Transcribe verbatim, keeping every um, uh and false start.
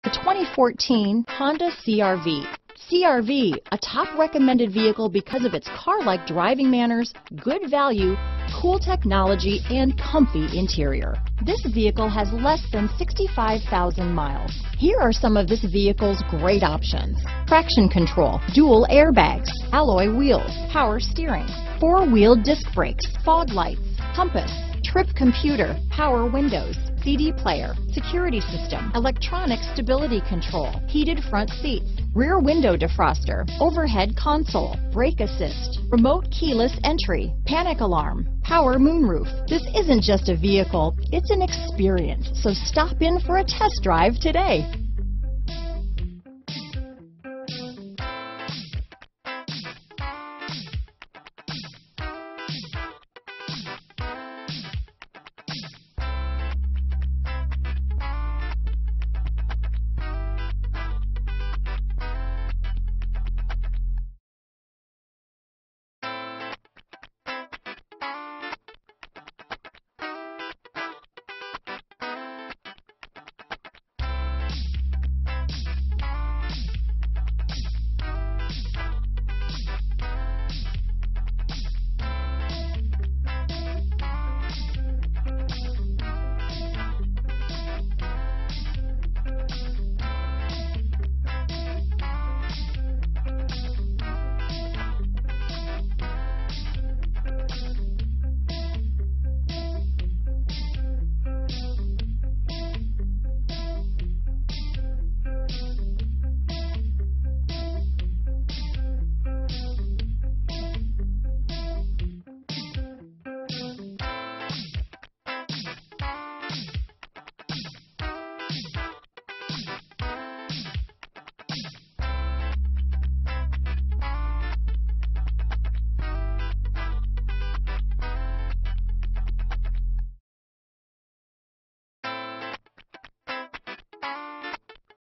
The twenty fourteen Honda C R V. C R V, a top recommended vehicle because of its car-like driving manners, good value, cool technology, and comfy interior. This vehicle has less than sixty-five thousand miles. Here are some of this vehicle's great options: traction control, dual airbags, alloy wheels, power steering, four-wheel disc brakes, fog lights, compass, trip computer, power windows, C D player, security system, electronic stability control, heated front seats, rear window defroster, overhead console, brake assist, remote keyless entry, panic alarm, power moonroof. This isn't just a vehicle, it's an experience. So stop in for a test drive today.